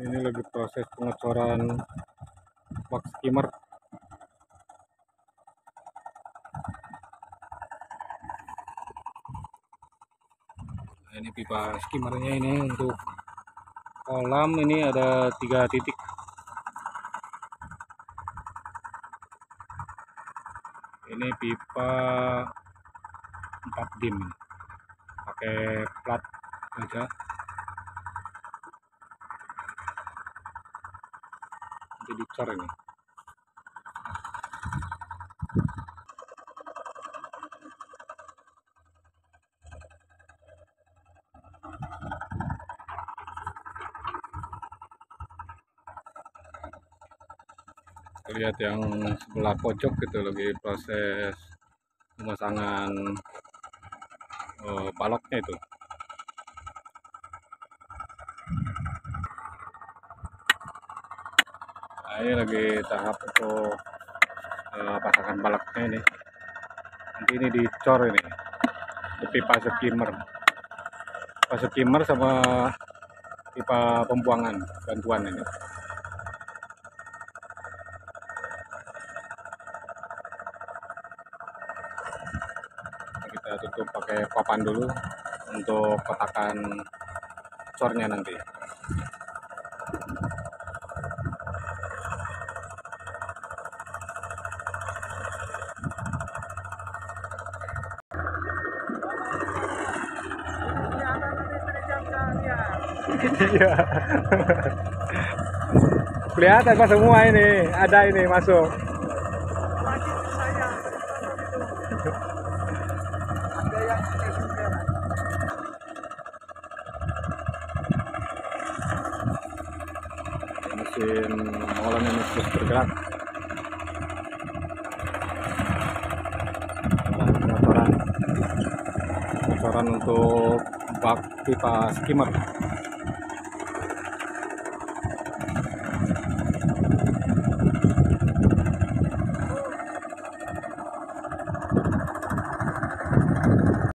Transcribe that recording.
Ini lagi proses pengecoran box skimmer. Nah, ini pipa skimmernya ini untuk kolam ini ada 3 titik. Ini pipa 4 dim, pakai plat aja. Nanti dicor ini. Lihat yang sebelah pojok gitu lagi proses pemasangan baloknya itu. Nah, ini lagi tahap untuk pasangan baloknya ini. Nanti ini dicor ini pipa skimmer, sama pipa pembuangan bantuan ini. Kita tutup pakai papan dulu untuk kotakan cornya nanti. Iya. Kelihatan Pak semua ini, ada ini masuk. Mesin molen ini terus bergerak. Pengecoran untuk bak pipa skimmer.